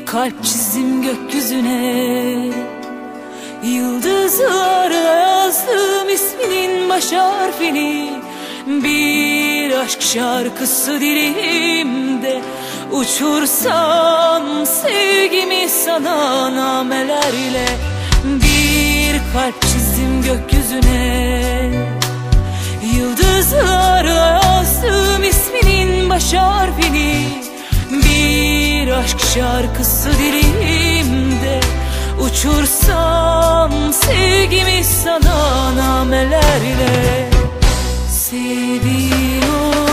kalp çizdim gökyüzüne. Yıldızlarla yazdım isminin baş harfini. Bir aşk şarkısı dilimde, uçursam sevgimi sana namelerle. Bir kalp çizdim gökyüzüne. Yıldızlarla yazdım isminin baş harfini. Bir aşk şarkısı dilimde, uçursam sevgimi sana namelerle. Sevdiğim